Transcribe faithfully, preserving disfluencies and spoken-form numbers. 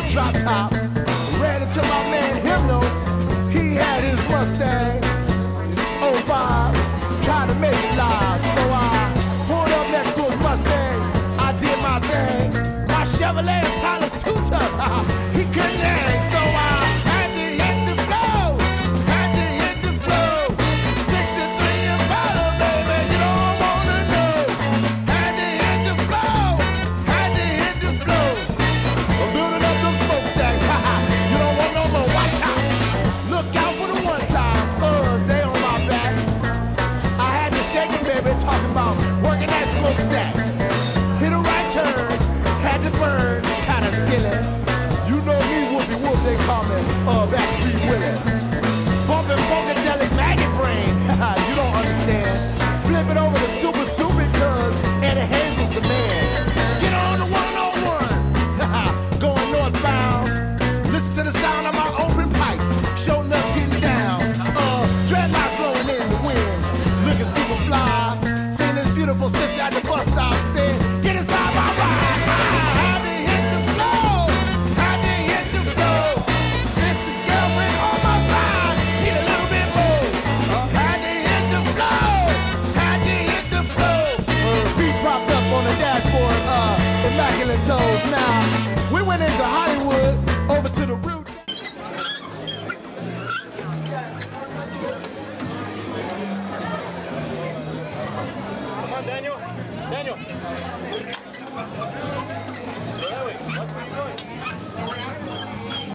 drop top. Ran into my man Himno. He had his Mustang oh five, trying to make it live. So I pulled up next to his Mustang. I did my thing. My Chevrolet Impala's too tough. He couldn't hang, so I had to hit the flow. Had to hit the flow. sixty-three Impala, baby, you don't wanna know. Had to hit the flow. Had to hit the flow. I'm building up those smokestacks. You don't want no more. Watch out. Look out for the one time. Us, they on my back. I had to shake him, baby, talking about working that smokestack. Hit a right turn, had to burn, kinda silly. You know me, Whoopie Whoop, they call me uh, Backstreet Willie. Bumpin' Funkadelic Maggot Brain, you don't understand. Flip it over to Stupid Stupid, cause Eddie Hazel's the man. Get on the one oh one, going northbound. Listen to the sound of my open pipes, show enough getting down. Uh, dreadlocks blowing in the wind, looking super fly. Seeing this beautiful sister at the bus stop, said, get inside my ride. Had to hit the flow, had to hit the flow. Sister girlfriend on my side, need a little bit more. Had to hit the flow, had to hit the flow. Feet propped up on the dashboard, uh, immaculate toes. Now, we went into Hollywood, over to the root. Come on, Daniel. Daniel. There we go. Watch where you're going.